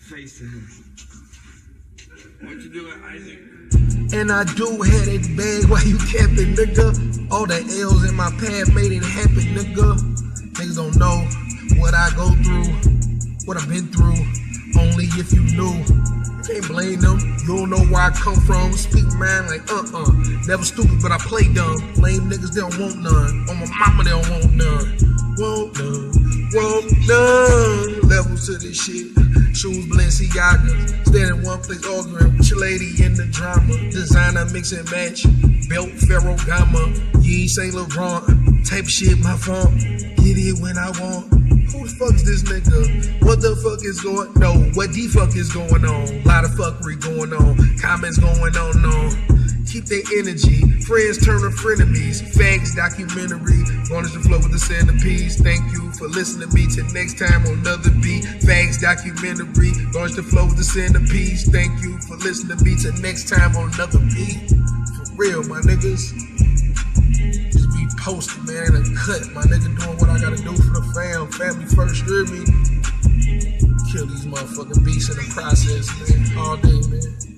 FaceTime. What you doing, Isaac? And I do have that bag while you capping, nigga. All the L's in my path made it happen, nigga. Niggas don't know what I go through, what I've been through, only if you knew. You can't blame them, you don't know where I come from. Speak mine like never stupid, but I play dumb. Lame niggas, they don't want none. On my mama, they don't want none. Want none, want none. Levels to this shit. Shoes Balenciaga. Stand in one place arguing with your lady in the drama. Designer mix and match. Belt Ferragamo. Yee Saint Laurent. Type shit my phone. Get it when I want. Who the fuck is this nigga? What the fuck is going on? No, what the fuck is going on? Lot of fuckery going on. Comments going on. Keep their energy. Friends turn to frenemies. Fags documentary. Garnish the flow with the centipedes. Thank you for listening to me. Till next time on another beat. Fags documentary. Garnish the flow with the centipedes. Thank you for listening to me. Till next time on another beat. For real, my niggas. Just be posted, man. And cut. My nigga doing what I gotta do for the fam. Family first, you hear me? Kill these motherfucking beasts in the process, man. All day, man.